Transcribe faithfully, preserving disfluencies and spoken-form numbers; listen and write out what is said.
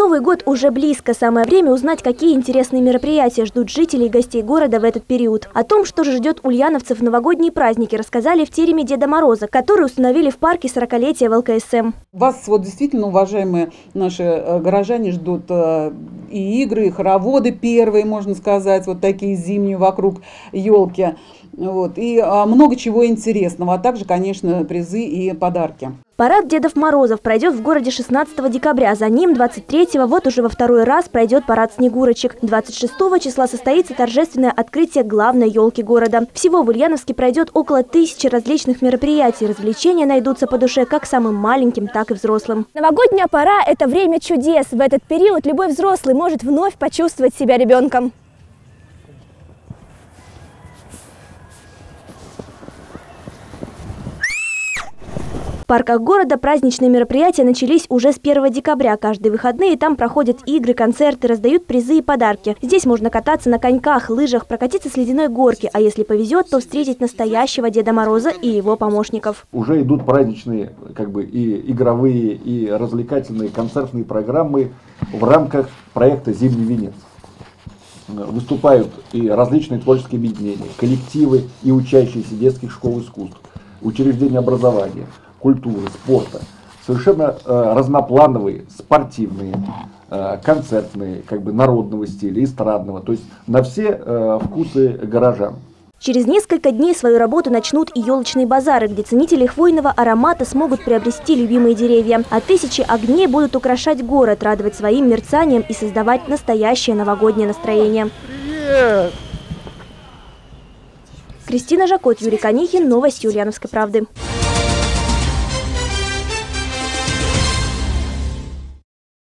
Новый год уже близко. Самое время узнать, какие интересные мероприятия ждут жителей и гостей города в этот период. О том, что же ждет ульяновцев в новогодние праздники, рассказали в тереме Деда Мороза, который установили в парке сорокалетия в эл ка эс эм. Вас вот действительно, уважаемые наши горожане, ждут и игры, и хороводы первые, можно сказать, вот такие зимние вокруг елки. Вот, и много чего интересного, а также, конечно, призы и подарки. Парад Дедов Морозов пройдет в городе шестнадцатого декабря. За ним двадцать третьего, вот уже во второй раз, пройдет парад Снегурочек. двадцать шестого числа состоится торжественное открытие главной елки города. Всего в Ульяновске пройдет около тысячи различных мероприятий. Развлечения найдутся по душе как самым маленьким, так и взрослым. Новогодняя пора – это время чудес. В этот период любой взрослый может вновь почувствовать себя ребенком. В парках города праздничные мероприятия начались уже с первого декабря. Каждые выходные там проходят игры, концерты, раздают призы и подарки. Здесь можно кататься на коньках, лыжах, прокатиться с ледяной горки, а если повезет, то встретить настоящего Деда Мороза и его помощников. Уже идут праздничные, как бы, и игровые, и развлекательные концертные программы в рамках проекта «Зимний венец». Выступают и различные творческие объединения, коллективы и учащиеся детских школ искусств, учреждения образования, культуры, спорта, совершенно э, разноплановые, спортивные, э, концертные, как бы народного стиля, эстрадного, то есть на все э, вкусы горожан. Через несколько дней свою работу начнут и елочные базары, где ценители хвойного аромата смогут приобрести любимые деревья. А тысячи огней будут украшать город, радовать своим мерцанием и создавать настоящее новогоднее настроение. Привет! Кристина Жакот, Юрий Конихин, новости Ульяновской правды.